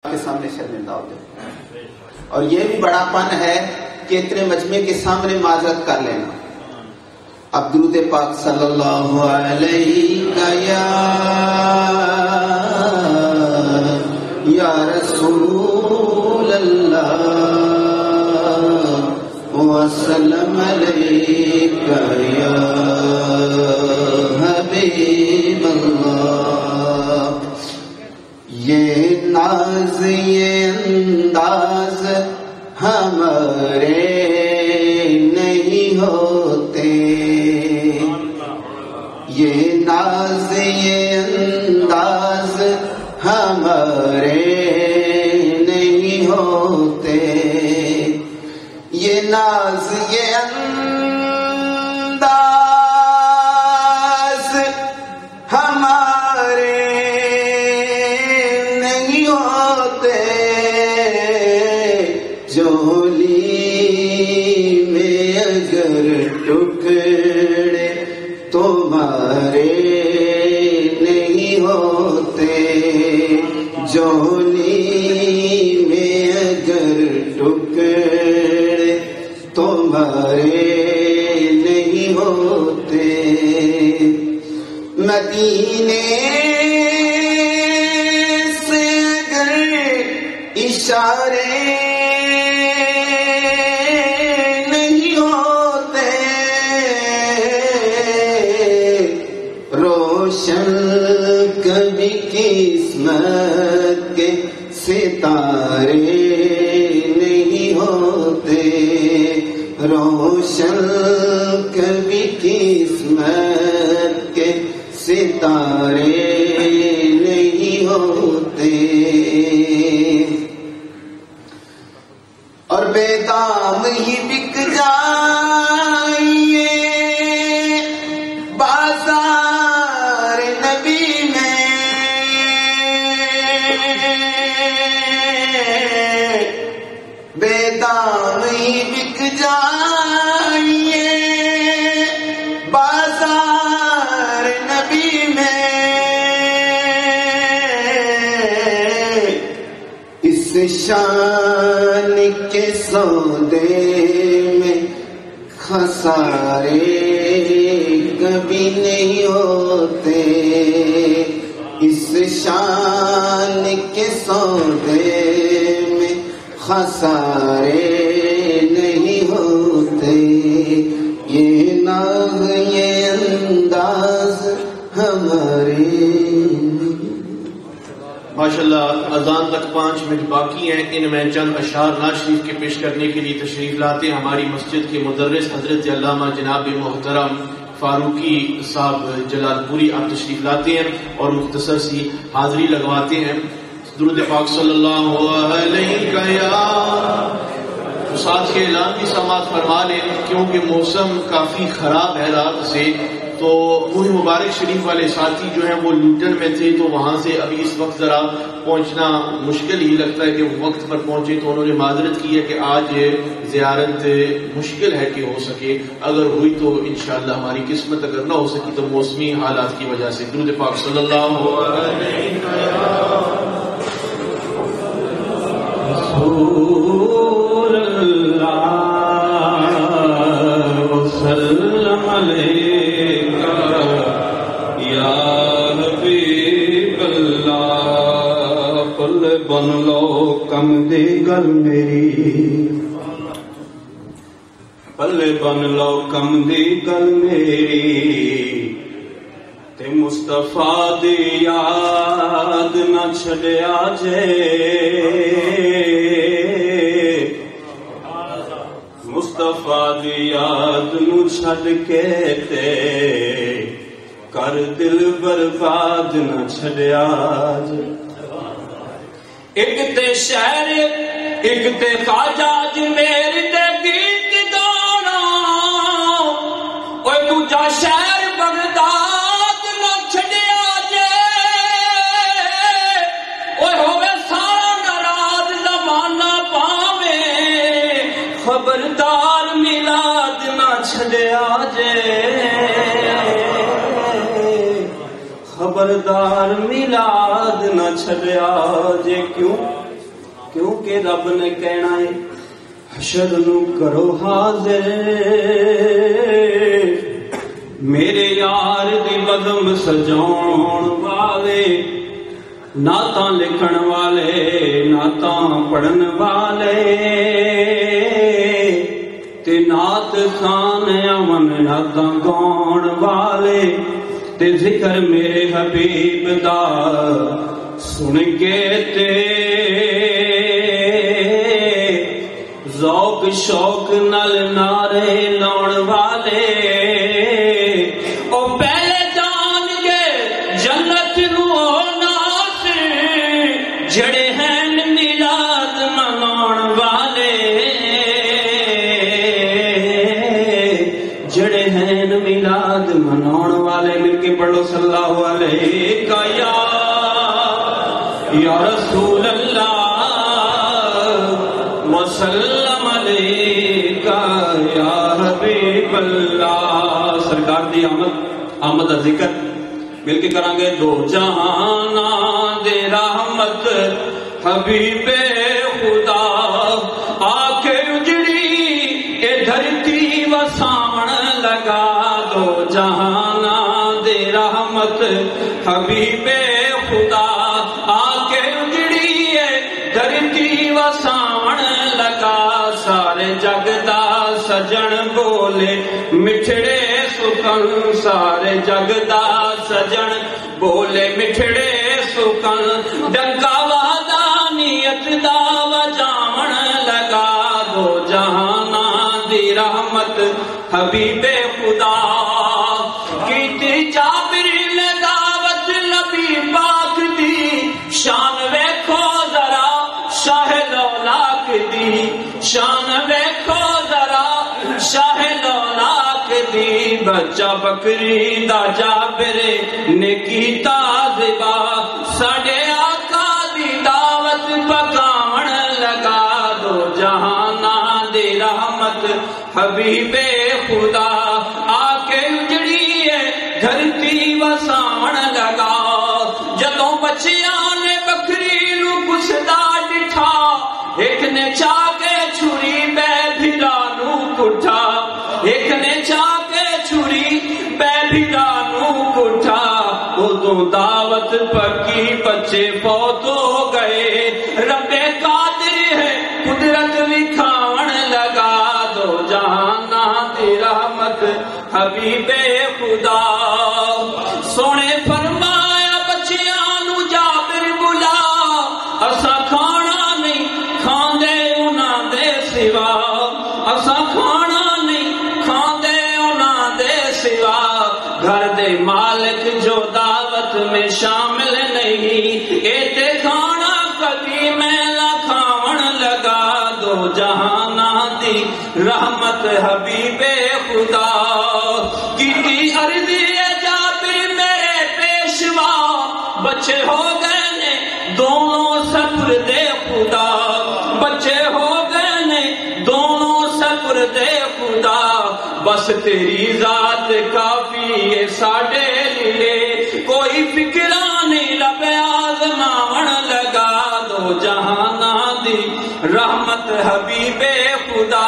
کے سامنے شرمندہ ہوتے ہیں. اور یہ بھی بڑا پن ہے کہ اتنے مجمع کے سامنے معذرت کر لینا. اب درود پاک صلی اللہ علیہ یا رسول اللہ وسلم علیکہ یا حبیب اللہ. یہ ناز یہ انداز ہمارے نہیں ہوتے، یہ ناز یہ انداز ہمارے نہیں ہوتے، یہ ناز یہ انداز ہمارے نہیں ہوتے، جولی میں اگر ٹکڑے تمہارے نہیں ہوتے، جولی میں اگر ٹکڑے تمہارے نہیں ہوتے. مدینے سے اگر اشارے نہیں ہوتے، روشن کبھی قسمت کے ستارے نہیں ہوتے، روشن کبھی قسمت کے ستارے نہیں ہوتے. اور بے دام ہی بک جائیے بازار نبی میں، بے دام ہی بک جائیے بازار نبی میں، اس شان کے سودے میں خسارے کبھی نہیں ہوتے، اس شان کے سودے میں خسارے نہیں ہوتے، یہ ناز یہ انداز ہمارے. ماشاءاللہ اذان تک 5 منٹ باقی ہیں. ان میں چند اشعار نعت شریف کے پیش کرنے کے لیے تشریف لاتے ہیں ہماری مسجد کے مدرس حضرت علامہ جناب محترم فاروقی صاحب جلال پوری. آپ تشریف لاتے ہیں اور مختصر سی حاضری لگواتے ہیں. درود پاک صلی اللہ علیہ تو ساتھ کے اعلان کی سماعت فرما لیں کیونکہ موسم کافی خراب ہے رات سے، تو منہ مبارک شریف والے ساتھی جو ہیں وہ لوٹن میں تھے، تو وہاں سے ابھی اس وقت ذرا پہنچنا مشکل ہی لگتا ہے کہ وقت پر پہنچے، تو انہوں نے معذرت کی ہے کہ آج زیارت مشکل ہے کہ ہو سکے، اگر ہوئی تو انشاءاللہ ہماری قسمت، اگر نہ ہو سکی تو موسمی حالات کی وجہ سے. درود پاک صلی اللہ علیہ رسول اللہ وسلم علیکہ یا حبیب اللہ. پل بن لو کم دی گل میری، پل بن لو کم دی گل میری، تے مصطفیٰ دی یاد نہ چھڑیا جے، مصطفیٰ دی یاد نو چھڑ کے تے کر دل برباد نہ چھڑیا جے. ایک تے شہر ایک تے خواجہ اجمیر تے گیت گانا، اوے دوجا شہر بغداد نہ چھڑیا جے، اوے ہوے سان رات زمانہ پاویں خبردار میلاد نہ چھڑیا جے، خبردار میلاد نہ چھڑیا جے. کیوں کیونکہ رب نے کہنا ہے حشر نو کرو حاضر میرے یار دی بزم سجاؤن والے نعتاں لکھن والے نعتاں پڑھن والے تے نعت خان امن نعتاں گاؤن والے تے ذکر میرے حبیب دا سن کے تے ذوق شوق نال نعرے لاؤن والے او پہلے جان گے جنت نو ناصر جڑے ہیں میلاد مناؤن والے جڑے ہیں میلاد مناؤن والے مل کے پڑھو صلی اللہ علیہ یا رسول اللہ وسلم علیکہ یا حبیب اللہ. سرکار دی آمد دا ذکر مل کے کریں گے. دو جہاناں دے رحمت حبیب خدا آکے اجڑی اے دھرتی وساون لگا. دو جہاناں دے رحمت حبیب خدا آکے اجڑی اے دھرتی وساون لگا. سارے جگ دا سجن بولے مٹھڑے سکن سارے جگ دا سجن بولے مٹھڑے سکن ڈنکا وحدانیت دا وجاون لگا. دو جہاناں دی رحمت حبیب خدا کیتی جابر نے دعوت نبی پاک دی شان ویکھو ذرا شاہ لولاک دی شان ویکھو ذرا شاہ لولاک دی. بچہ بکری دا جابر نے کیتا ذبا ساڈے آقا دی دعوت پکاون لگا. دو جہاناں دی رحمت حبیب خدا آکے اجڑی ہے دھرتی وساون لگا. جدوں بچیاں نے بکری نو کسدا ڈٹھا ایک نے چاہ کے چھری بے بھرا نو کٹھا ایک نے چاہ کے چھری بے بھرا نو کٹھا. ادوں دعوت پکی بچے فوت ہو گئے رب قادر ہے قدرت وکھاون لگا. دو جہاناں دی رحمت حبیب خدا سونے فرمایا بچیاں نو جابر بلا اسا کھانا نہیں کھاندے انہاں دے سوا اسا کھانا نہیں کھاندے انہاں دے سوا. گھر دے مالک جو دعوت میں شامل نہیں اے تے کھانا کبھی میں نہ کھاون لگا. دو جہاناں دی رحمت حبیب خدا کیتی عرضی جابر میرے پیشوا بچے ہو گئے نے دونوں سفر دے خدا بچے ہو گئے نے دونوں سفر دے خدا. بس تیری ذات کافی ہے ساڈے لیے کوئی فکرا نہیں رب آزماون لگا. دو جہاناں دی رحمت حبیب خدا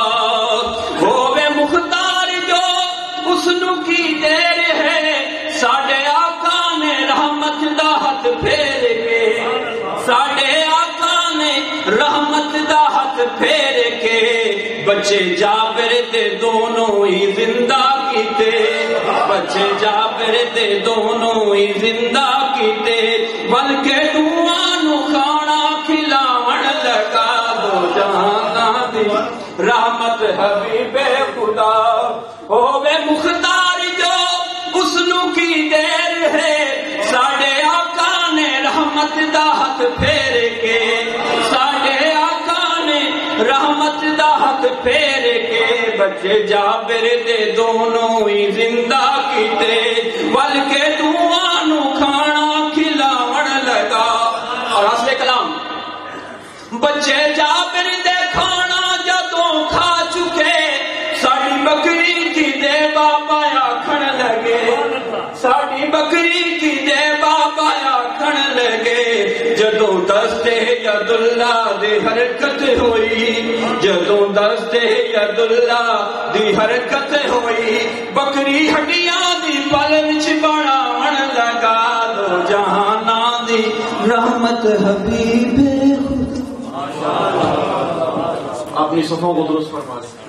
ہووے مختار جو اس نو کی دیر ہے ساڈے آقا نے رحمت دا ہاتھ پھیر کے ساڈے آقا نے رحمت دا ہاتھ پھیر کے بچے جابر دے دونوں ہی زندہ کیتے بچے جابر دے دونوں ہی زندہ کیتے بلکہ دعا نو کھانا کھلاون لگا. دو جہاناں دی رحمت حبیب خدا ہووے مختار جو اس نو کی دیر ہے ساڈے آقا نے رحمت دا ہاتھ پھیر کے ساڈے آقا نے رحمت دا ہاتھ پھیر کے بچے جابر دے دونوں ہی زندہ کیتے بلکہ دعا نو کھانا کھلاون لگا. اور اصل کلام بچے جابر دے کھانا جدوں کھا چکے ساڈی بکری کی دے بابا آکھن لگے ساڈی بکری کی دے بابا آکھن لگے جدوں دستے ید اللہ دی حرکت ہوئی، جدوں دستے ید اللہ دی حرکت ہوئی، بکری ہڈیاں دی پل وچ بناون لگا دو جہاناں دی رحمت حبیب خدا۔ اپنی صفوں کو درست فرما دیں۔